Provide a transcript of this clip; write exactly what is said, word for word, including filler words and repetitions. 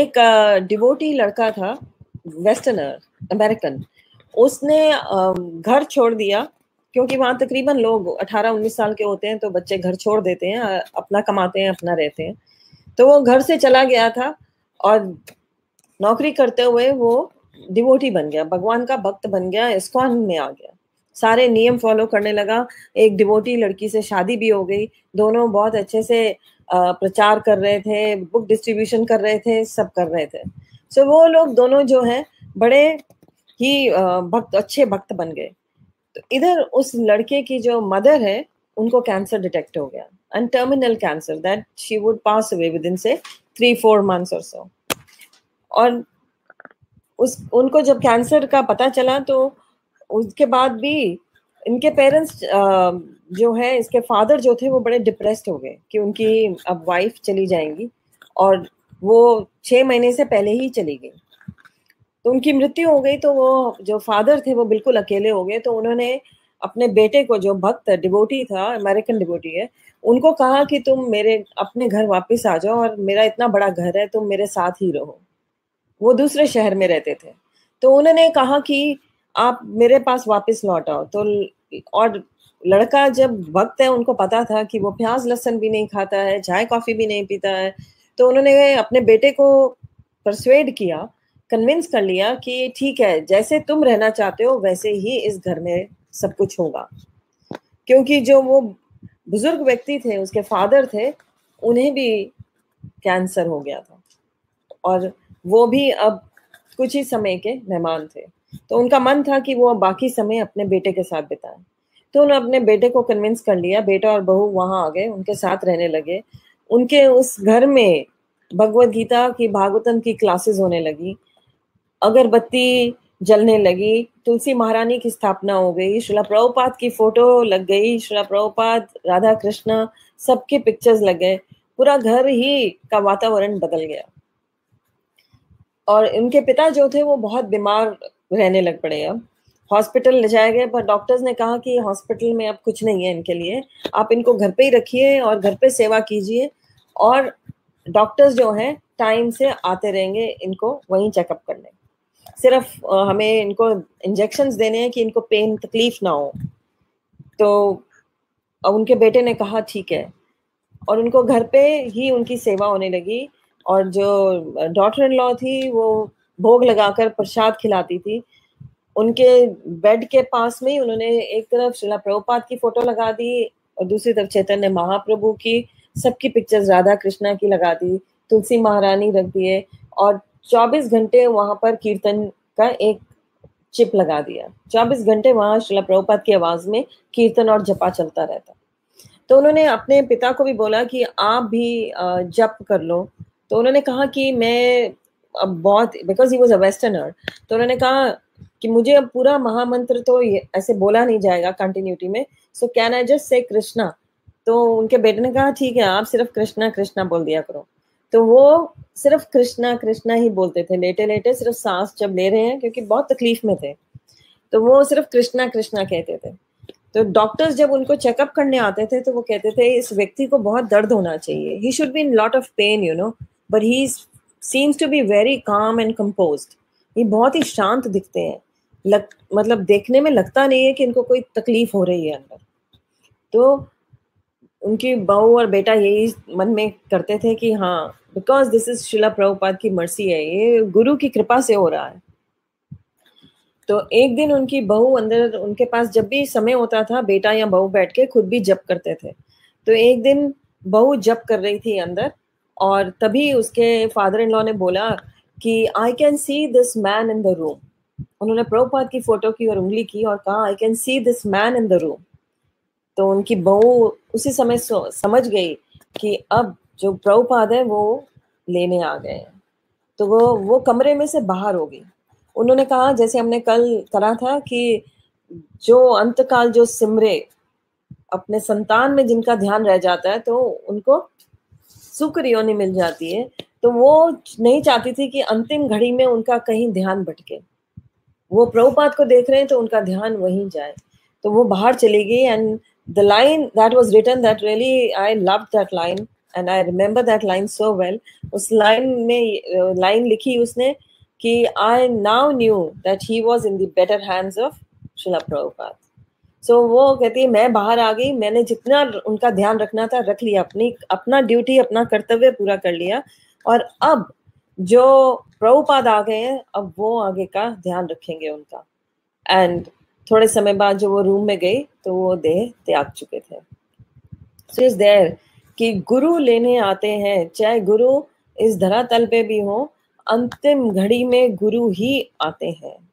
एक डिवोटी लड़का था, वेस्टर्नर, अमेरिकन। उसने घर छोड़ दिया, क्योंकि वहां तकरीबन लोग अठारह उन्नीस साल के होते हैं, तो बच्चे घर छोड़ देते हैं, अपना कमाते हैं, अपना रहते हैं। तो वो घर से चला गया था और नौकरी करते हुए वो डिवोटी बन गया, भगवान का भक्त बन गया, इस्कॉन में आ गया, सारे नियम फॉलो करने लगा। एक डिवोटी लड़की से शादी भी हो गई, दोनों बहुत अच्छे से प्रचार कर रहे थे, बुक डिस्ट्रीब्यूशन कर रहे थे, सब कर रहे थे। सो वो लोग दोनों जो है बड़े ही भक्त, अच्छे भक्त बन गए। तो इधर उस लड़के की जो मदर है, उनको कैंसर डिटेक्ट हो गया, and terminal cancer, that she would pass away within say three four months और सो। और उस उनको जब कैंसर का पता चला, तो उसके बाद भी इनके पेरेंट्स जो है, इसके फादर जो थे, वो बड़े डिप्रेस्ड हो गए कि उनकी अब वाइफ चली जाएंगी, और वो छह महीने से पहले ही चली गई, तो उनकी मृत्यु हो गई। तो वो जो फादर थे वो बिल्कुल अकेले हो गए। तो उन्होंने अपने बेटे को, जो भक्त डिवोटी था, अमेरिकन डिवोटी है, उनको कहा कि तुम मेरे अपने घर वापस आ जाओ, और मेरा इतना बड़ा घर है, तुम मेरे साथ ही रहो। वो दूसरे शहर में रहते थे, तो उन्होंने कहा कि आप मेरे पास वापस लौट आओ। तो और लड़का जब भक्त है, उनको पता था कि वो प्याज लहसुन भी नहीं खाता है, चाय कॉफी भी नहीं पीता है। तो उन्होंने अपने बेटे को परसुएड किया, कन्विंस कर लिया कि ठीक है, जैसे तुम रहना चाहते हो वैसे ही इस घर में सब कुछ होगा। क्योंकि जो वो बुजुर्ग व्यक्ति थे, उसके फादर थे, उन्हें भी कैंसर हो गया था, और वो भी अब कुछ ही समय के मेहमान थे। तो उनका मन था कि वो बाकी समय अपने बेटे के साथ बिताएं। तो उन्होंने अपने बेटे को कन्विंस कर लिया, बेटा और बहू वहां आ गए, उनके साथ रहने लगे। उनके उस घर में भगवत गीता की, भागवतम की क्लासेस होने लगी, अगरबत्ती जलने लगी, तुलसी महारानी की स्थापना हो गई, श्रीला प्रभुपाद की फोटो लग गई, श्रीला प्रभुपाद, राधा कृष्ण, सबके पिक्चर्स लग गए, पूरा घर ही का वातावरण बदल गया। और उनके पिता जो थे वो बहुत बीमार रहने लग पड़े। अब हॉस्पिटल ले जाए गए, पर डॉक्टर्स ने कहा कि हॉस्पिटल में अब कुछ नहीं है इनके लिए, आप इनको घर पे ही रखिए और घर पे सेवा कीजिए, और डॉक्टर्स जो हैं टाइम से आते रहेंगे इनको वहीं चेकअप करने, सिर्फ हमें इनको इंजेक्शंस देने हैं कि इनको पेन तकलीफ ना हो। तो उनके बेटे ने कहा ठीक है, और उनको घर पे ही उनकी सेवा होने लगी। और जो डॉटर इन लॉ थी, वो भोग लगाकर प्रसाद खिलाती थी। उनके बेड के पास में ही उन्होंने एक तरफ श्रीला प्रभुपाद की फोटो लगा दी, और दूसरी तरफ चैतन्य महाप्रभु की, सबकी पिक्चर्स राधा कृष्णा की लगा दी, तुलसी महारानी रख दिए, और चौबीस घंटे वहां पर कीर्तन का एक चिप लगा दिया। चौबीस घंटे वहां श्रीला प्रभुपाद की आवाज में कीर्तन और जपा चलता रहता। तो उन्होंने अपने पिता को भी बोला कि आप भी जप कर लो। तो उन्होंने कहा कि मैं अब बहुत, because he was a westerner, तो उन्होंने कहा कि मुझे अब पूरा महामंत्र तो ऐसे बोला नहीं जाएगा कंटिन्यूटी में, so can I just say Krishna. तो उनके बेटे ने कहा ठीक है, आप सिर्फ कृष्णा कृष्णा बोल दिया करो। तो वो सिर्फ कृष्णा कृष्णा ही बोलते थे, लेटे लेटे सिर्फ सांस जब ले रहे हैं, क्योंकि बहुत तकलीफ में थे, तो वो सिर्फ कृष्णा कृष्णा कहते थे। तो डॉक्टर्स जब उनको चेकअप करने आते थे, तो वो कहते थे इस व्यक्ति को बहुत दर्द होना चाहिए, he should be in lot of pain, you know, but he seems to be very calm and composed. ये बहुत ही शांत दिखते हैं, लग, मतलब देखने में लगता नहीं है कि इनको कोई तकलीफ हो रही है अंदर। तो उनकी बहू और बेटा यही मन में करते थे कि हाँ, because this is Shrila Prabhupada की मर्सी है, ये गुरु की कृपा से हो रहा है। तो एक दिन उनकी बहू अंदर, उनके पास जब भी समय होता था, बेटा या बहू बैठ के खुद भी जप करते थे। तो एक दिन बहू जप कर रही थी अंदर, और तभी उसके फादर इन लॉ ने बोला कि I can see this man in the room. उन्होंने प्रभुपाद की फोटो की और उंगली की और कहा I can see this man in the room. तो उनकी बहू उसी समय समझ गई कि अब जो प्रभुपाद है वो लेने आ गए हैं। तो वो वो कमरे में से बाहर हो गई। उन्होंने कहा, जैसे हमने कल करा था, कि जो अंतकाल जो सिमरे, अपने संतान में जिनका ध्यान रह जाता है, तो उनको सुकर योनि मिल जाती है। तो वो नहीं चाहती थी कि अंतिम घड़ी में उनका कहीं ध्यान भटके। वो प्रभुपाद को देख रहे हैं तो उनका ध्यान वहीं जाए। तो वो बाहर चली गई, and the line that was written, that really I loved that line, and I remember that line so well. उस लाइन में लाइन लिखी उसने कि I now knew that he was in the better hands of Shrila Prabhupada. So so, वो कहती है मैं बाहर आ गई, मैंने जितना उनका ध्यान रखना था रख लिया, अपनी अपना ड्यूटी अपना कर्तव्य पूरा कर लिया, और अब जो प्रभुपाद आ गए हैं अब वो आगे का ध्यान रखेंगे उनका. एंड थोड़े समय बाद जब वो रूम में गई तो वो देह त्याग चुके थे. सो इज देयर कि गुरु लेने आते हैं, चाहे गुरु इस धरातल पे भी हो, अंतिम घड़ी में गुरु ही आते हैं.